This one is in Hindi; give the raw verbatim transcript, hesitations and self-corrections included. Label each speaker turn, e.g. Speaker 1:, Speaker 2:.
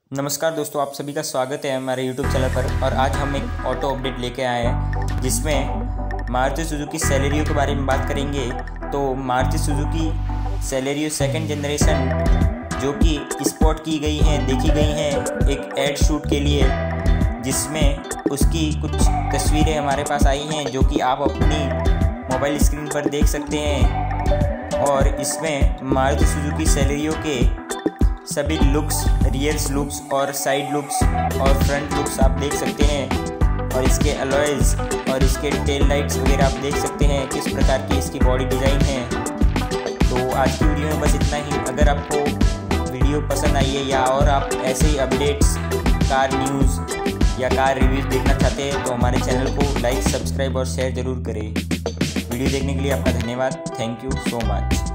Speaker 1: नमस्कार दोस्तों, आप सभी का स्वागत है हमारे यूट्यूब चैनल पर। और आज हम एक ऑटो अपडेट लेके आए हैं जिसमें मारुति सुजुकी सेलेरियो के बारे में बात करेंगे। तो Maruti Suzuki Celerio second generation जो कि स्पॉट की गई हैं देखी गई हैं एक एड शूट के लिए, जिसमें उसकी कुछ तस्वीरें हमारे पास आई हैं जो कि आप अपनी मोबाइल स्क्रीन पर देख सकते हैं। और इसमें मारुति सुजुकी सेलेरियो के सभी लुक्स, रियर्स लुक्स और साइड लुक्स और फ्रंट लुक्स आप देख सकते हैं। और इसके अलॉयज़ और इसके टेल लाइट्स वगैरह आप देख सकते हैं किस प्रकार की इसकी बॉडी डिज़ाइन है। तो आज की वीडियो में बस इतना ही। अगर आपको वीडियो पसंद आई है या और आप ऐसे ही अपडेट्स, कार न्यूज़ या कार रिव्यूज़ देखना चाहते हैं तो हमारे चैनल को लाइक, सब्सक्राइब और शेयर ज़रूर करें। वीडियो देखने के लिए आपका धन्यवाद। Thank you so much.